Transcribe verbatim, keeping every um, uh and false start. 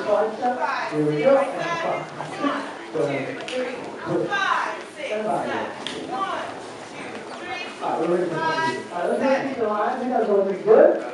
five step. Here we go. And five. Seven, Five, six, five. seven. One, two, three, All right, we're ready for five, All right, let's repeat the line. I think that was looking good.